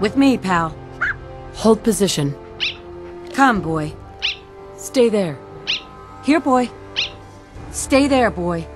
With me, pal. Hold position. Come, boy. Stay there. Here, boy. Stay there, boy.